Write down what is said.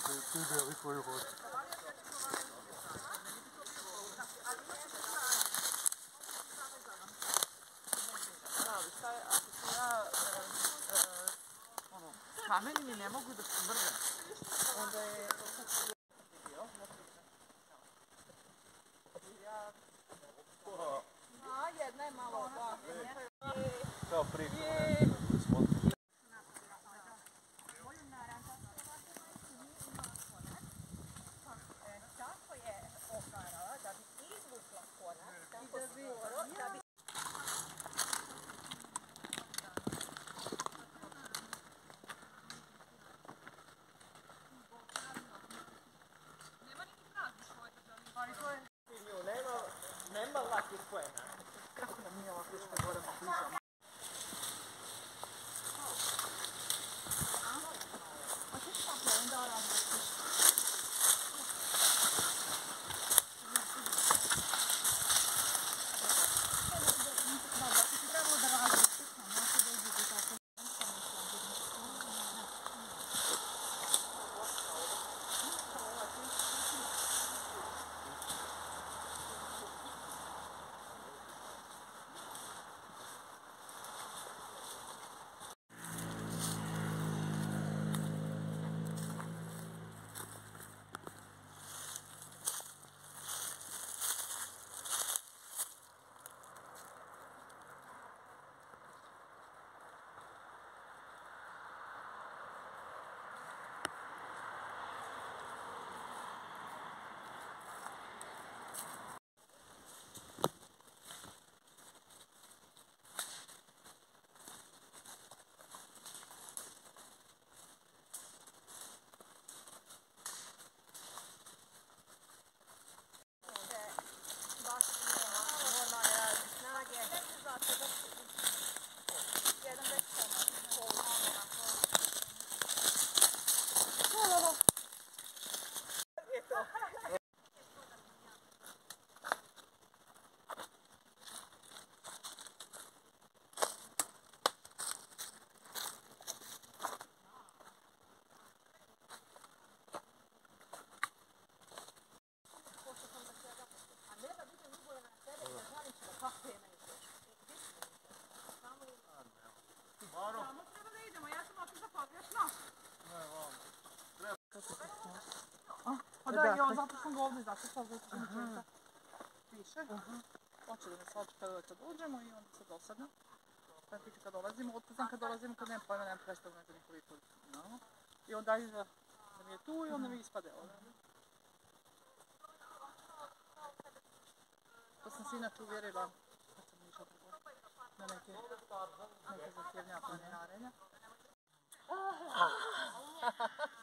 ti deli koju hoću. Ako ja kamenim i ne mogu da se mrzem, onda je... Jedna je malo odlažena. Kao priča. Tako je okarala da bi izvukla konak, tako skoro, da bi... Nema lakih poena. Kako nam nije ovako što moramo pričamo? A ti šta poen da radiš? Samo treba da idemo, ja sam otišla pogrešno. Ne, vam. Pa da, i on, zato sam ga ovdje zapisala, zato sam četa. Piše. Hoće da me sačeka kad uđemo i onda se dosadno. Kad piće kad dolazimo, otpuznam kad dolazimo, kad nema pojma, nema predstavljena za nekoliko. I onda iza da mi je tu i onda mi ispade ovdje. To sam se inače uvjerila kad sam išla na neke zahtjevnija planinarenja.